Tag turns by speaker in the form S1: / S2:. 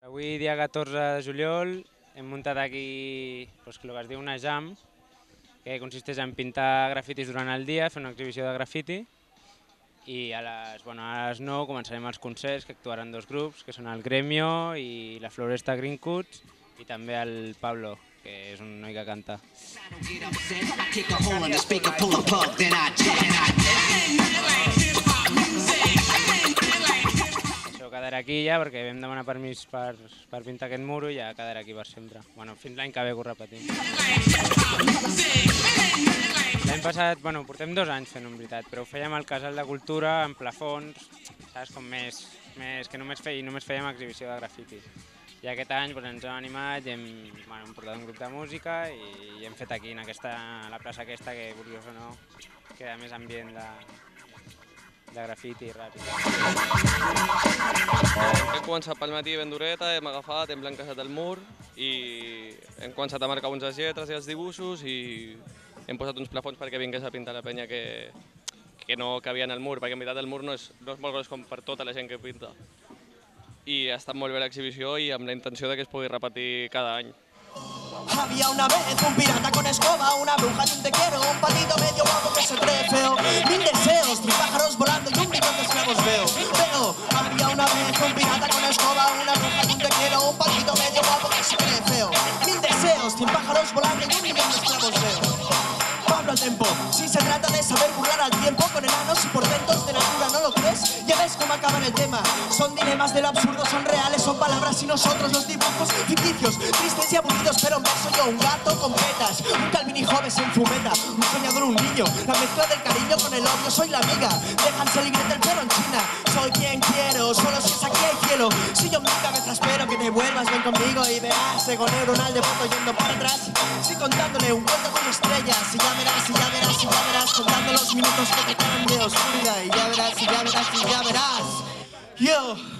S1: Avui, dia 14 de juliol, hem muntat aquí el que es diu una jam, que consisteix en pintar grafitis durant el dia, fer una exhibició de grafiti, i a les 9 començarem els concerts, que actuaran dos grups, que són el Gremio i la Floresta Greencoots, i també el Pablo, que és un noi que canta. Això quedarà aquí ja, perquè vam demanar permís per pintar aquest muro i ja quedarà aquí per sempre. Bueno, fins l'any que ve que ho repetim. L'any passat, portem 2 anys fent, en veritat, però ho fèiem al Casal de Cultura, en plafons, saps, com més que només fèiem exhibició de grafiti. I aquest any ens hem animat i hem portat un grup de música i hem fet aquí, a la plaça aquesta, que curiós o no, queda més ambient de grafiti i ràpid.
S2: Hem començat pel matí ben dureta, hem agafat, hem blanquejat el mur i hem començat a marcar les lletres i els dibuixos i hem posat uns plafons perquè vingués a pintar la penya que no cabia en el mur, perquè en veritat el mur no és molt gros com per tota la gent que pinta. I ha estat molt bé l'exhibició i amb la intenció que es pugui repetir cada any.
S3: Había una vez un pirata con escoba, una bruja y un te quiero, un patito medio guapo que se cree feo. 1000 deseos, 1000 pájaros volando y 1 millón de esclavos veo. Había una vez un pirata con escoba, una bruja y un te quiero, un patito medio guapo que se cree feo. 1000 deseos, 100 pájaros volando y 1 millón de esclavos veo. Pablo al tempo, si se trata de saber burlar al tiempo con enanos y portentos de natura, ¿no lo crees? Ya ves cómo acaba el tema. Son dilemas de lo absurdo, son reales, son palabras y nosotros los dibujos ficticios, tristes y aburridos, pero en verso yo un gato con petas, un Calvin y Hobbes en fumeta, un soñador, un niño, la mezcla del cariño con el odio, soy la amiga de Hansel y Gretel pero en China. Soy quien quiero, solo si es aquí hay cielo. Si yo en mi cabeza espero que te vuelvas, ven conmigo y verás ego neuronal de foto yendo para atrás. Estoy contándole un cuento con estrellas y ya verás, y ya verás, y ya verás, contando los minutos que te quedan de oscuridad y ya verás, y ya verás, y ya verás. Yo